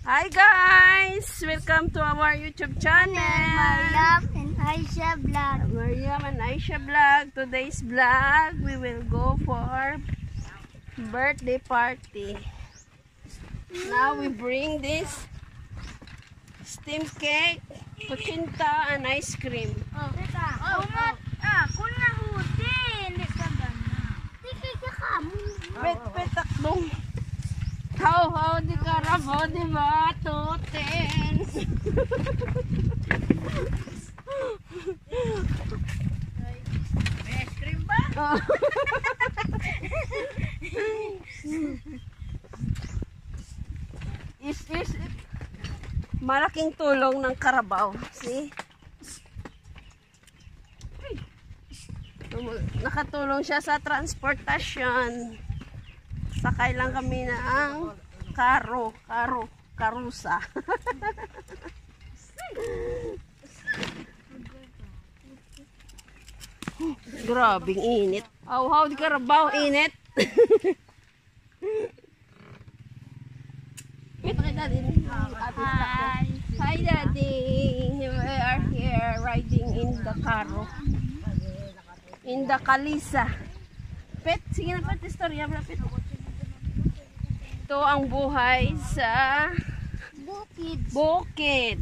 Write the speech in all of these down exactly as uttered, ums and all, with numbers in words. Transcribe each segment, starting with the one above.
Hi guys! Welcome to our YouTube channel. Maryam and Aisha vlog. Maryam and Aisha vlog. Today's vlog, we will go for birthday party. Now we bring this steamed cake, kuchinta, and ice cream. Oh, teka. Oh, oh. Ah, kung nahuti, hindi ka ba na? Teka ka kamo. Pet, pet, takdong. How, how, di ka rabo, di ba? Toten. May ice cream ba? Oh. is, is, malaking tulong ng karabaw. See? Nakatulong siya sa transportasyon. Sakay lang kami na ang Caro, Caro, Karusa. Grabing init. Aw, how di karabaw, init. Hi. Hi, Daddy. We are here riding in the Caro. In the Kalisa. Pet, sige na pet, istorya mo na pet. Ito ang buhay sa Bukid. Bukid.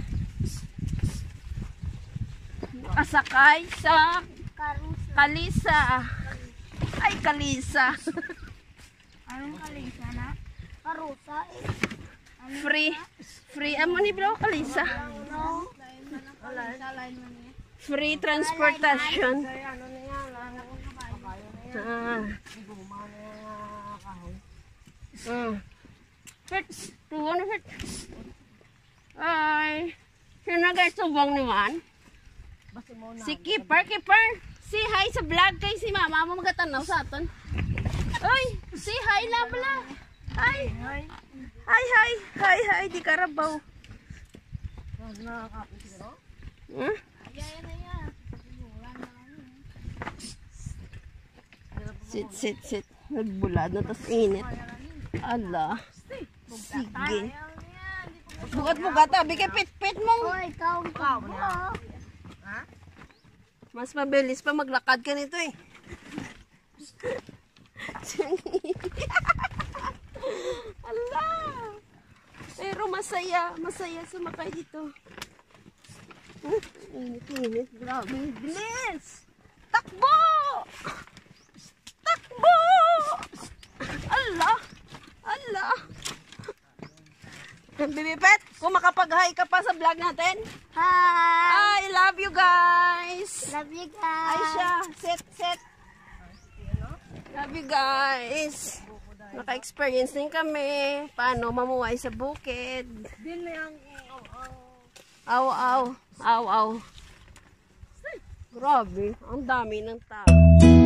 Nakasakay sa Karusa. Kalisa. Ay, Kalisa. Anong kalisa na? Karusa eh. Free. Free. Amo ni bro, Kalisa. No. Free transportation. Ah. Mm. Fit, tuwa na fit. Ay, sino guys subong naman? Si Keeper, Keeper. Si hi sa vlog kay si mama mo magatanaw sa aton. Oy, si hi lang pala. Hi. Hi, hi. Hi, hi, di karabaw. Hmm? Sit, sit, sit. Nagbulad na, tas init. Ala. Sige. Bukat-bukat, abi kay pit-pit mo. Hoy, ikaw ang kabo. Mas mabilis pa maglakad ka nito eh. Ala. Pero masaya. Masaya sumakay dito. Init-init. Grabe. Bilis. Takbo! Takbo! Allah! Allah! Baby Pet, kung makapag-hi ka pa sa vlog natin. Hi! I love you guys! Love you guys! Aisha, sit, sit. Love you guys! Naka-experience din kami. Paano mamuhay sa bukid. Aw, aw. Aw, aw. Grabe, ang dami ng tao.